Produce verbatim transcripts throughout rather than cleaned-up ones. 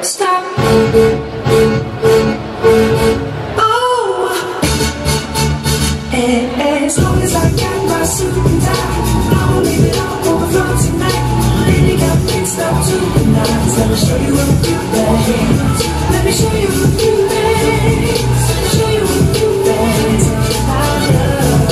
stop. Oh, and as long as I got my suit and tie, I won't leave it all on the floor tonight. Then you got mixed up to the nines. Let me show you a few things. Let me show you a few things. Show you a few things. I love,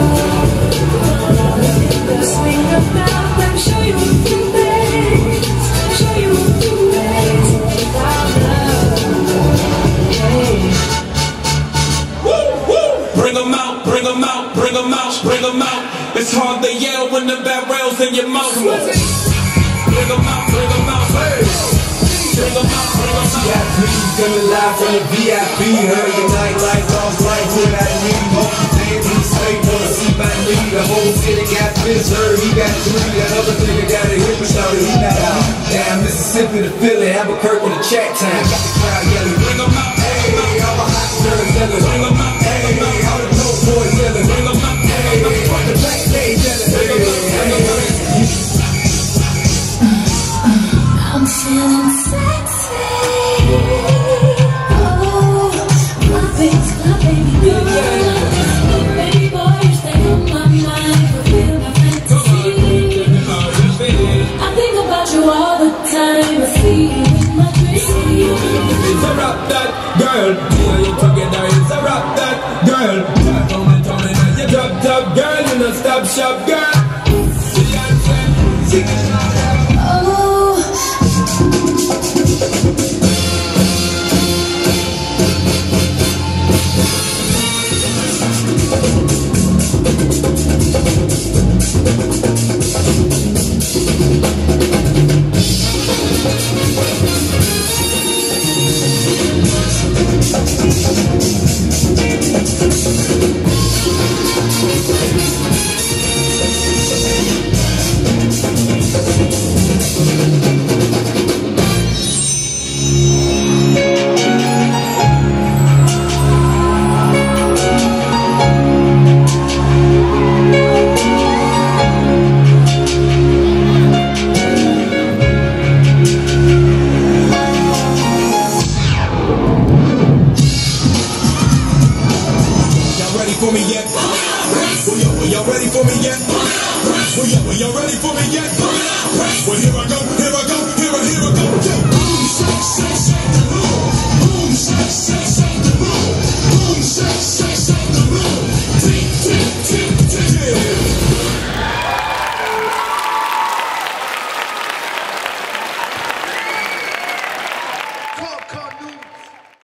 love in the swing of now. Let me show you a few things. Show you a few things. I love, hey. Woo, woo. Bring 'em out, bring 'em out, bring 'em out, bring 'em out. It's hard to yell when the barrel's in your mouth. Bring 'em out, bring 'em out, hey. Bring 'em out, bring 'em out. V I P, coming live from the V I P. Heard your night light off like what I need. James in the state, wanna see my knee. The whole city got this, heard he got three. That other nigga got a hip and started, he not out. Down Mississippi to Philly, Albuquerque to Chat Town. Got the crowd yelling, Bring 'em out, hey, all the hot girls yelling, bring 'em out, hey, all the dope boys yelling, bring 'em out, hey, all the black ladies yelling, hey. I'm feeling sexy. Oh, my baby's my baby girl. Baby boy, you stay on my mind. Fulfill my fantasy. I think about you all the time. I see you in my dreams. It's a rap that girl, feel you together. It's a rap that girl. Turn on and turn on, you top top girl, you no stop shop girl. Sing it loud. Oh. For me yet? Well, y'all ready for me yet? Well, y'all ready for me yet? Well, here I